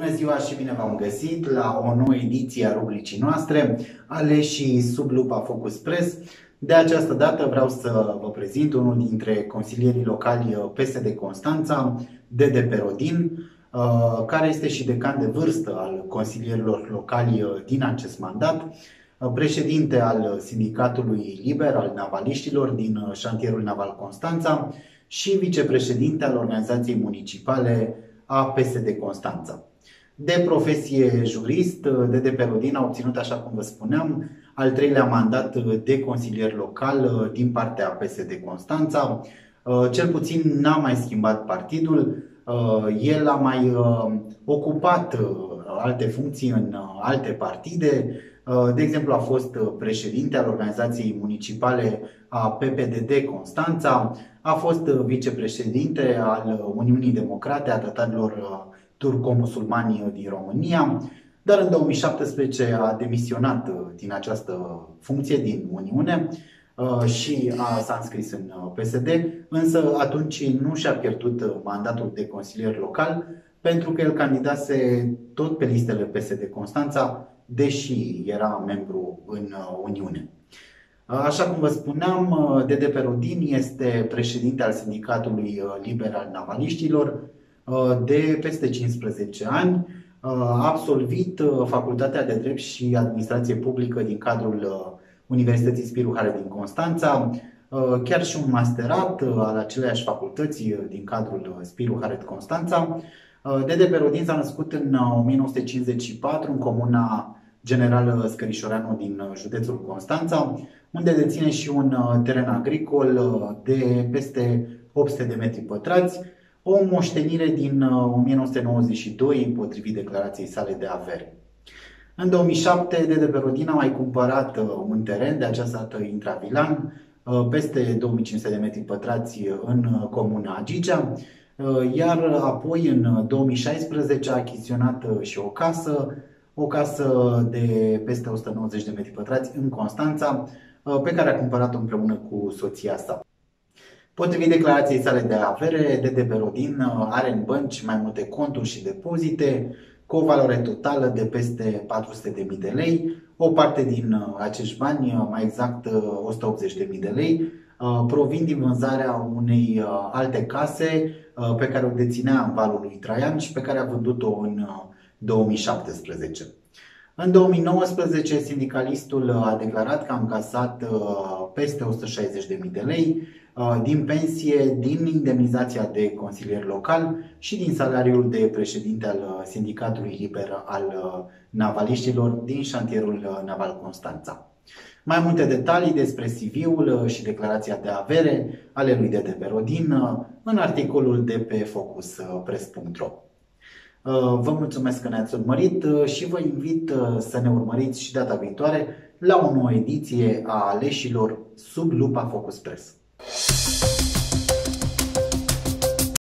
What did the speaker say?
ziua și bine v-am găsit la o nouă ediție a rubricii noastre, Aleșii sub lupa Focus Press. De această dată vreau să vă prezint unul dintre consilierii locali PSD Constanța, Dede Perodin, care este și decan de vârstă al consilierilor locali din acest mandat, președinte al Sindicatului Liber al Navaliștilor din șantierul naval Constanța și vicepreședinte al organizației municipale a PSD Constanța. De profesie jurist, Dede Perodin a obținut, așa cum vă spuneam, al treilea mandat de consilier local din partea PSD Constanța. Cel puțin n-a mai schimbat partidul, el a mai ocupat alte funcții în alte partide. De exemplu, a fost președinte al organizației municipale a PPDD Constanța, a fost vicepreședinte al Uniunii Democrate a tătarilor turco-musulmani din România, dar în 2017 a demisionat din această funcție din Uniune și s-a înscris în PSD, însă atunci nu și-a pierdut mandatul de consilier local pentru că el candidase tot pe listele PSD Constanța, deși era membru în Uniune. Așa cum vă spuneam, Dede Perodin este președinte al Sindicatului Liber al Navaliștilor de peste 15 ani. A absolvit Facultatea de Drept și Administrație Publică din cadrul Universității Spiru Haret din Constanța, chiar și un masterat al aceleiași facultăți din cadrul Spiru Haret Constanța. Dede Perodin s-a născut în 1954 în comuna General Scărișoreanu din județul Constanța, unde deține și un teren agricol de peste 800 de metri pătrați, o moștenire din 1992 potrivit declarației sale de avere. În 2007, Dede Perodin a mai cumpărat un teren, de această dată intravilan, peste 2500 de metri pătrați în comuna Gigea, iar apoi în 2016 a achiziționat și o casă de peste 190 de metri pătrați în Constanța, pe care a cumpărat-o împreună cu soția sa. Potrivit declarației sale de avere, Dede Perodin are în bănci mai multe conturi și depozite cu o valoare totală de peste 400.000 de lei. O parte din acești bani, mai exact 180.000 de lei, provin din vânzarea unei alte case pe care o deținea în Valul lui Traian și pe care a vândut-o în 2017. În 2019, sindicalistul a declarat că a încasat peste 160.000 de lei din pensie, din indemnizația de consilier local și din salariul de președinte al Sindicatului Liber al Navaliștilor din șantierul naval Constanța. Mai multe detalii despre CV-ul și declarația de avere ale lui Dede Perodin în articolul de pe focuspress.ro. Vă mulțumesc că ne-ați urmărit și vă invit să ne urmăriți și data viitoare la o nouă ediție a Aleșilor sub lupa Focus Press.